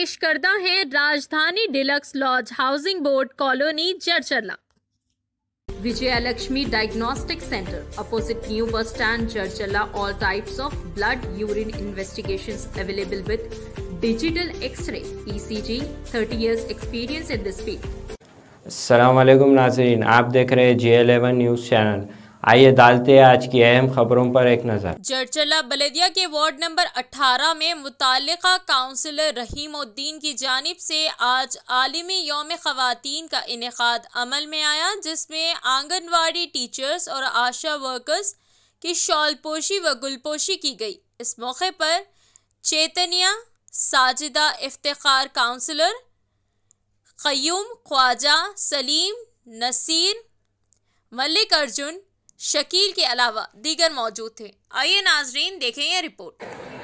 पेश करता है Rajdhani deluxe lodge housing board colony जरचला। Vijayalakshmi Diagnostic Center, opposite New Bus Stand, Jarjala. All types of blood, urine investigations available with digital X-ray, ECG. 30 years experience in this field. अस्सलाम वालेकुम नाज़रीन, आप देख रहे हैं J11 न्यूज़ चैनल। आइए डालते हैं आज की अहम खबरों पर एक नज़र। जरचला बल्दिया के वार्ड नंबर 18 में मुताल्लिका काउंसिलर रहीमुद्दीन की जानिब से आज आलमी यौम ख़वातीन का इनेकाद अमल में आया, जिसमें आंगनवाड़ी टीचर्स और आशा वर्कर्स की शॉलपोशी व गुलपोशी की गई। इस मौके पर चेतनिया, साजिदा इफ्तिखार काउंसिलर, क़य्यूम ख्वाजा, सलीम, नसीर, मलिक अर्जुन, शकील के अलावा दीगर मौजूद थे। आइए नाजरीन देखें यह रिपोर्ट।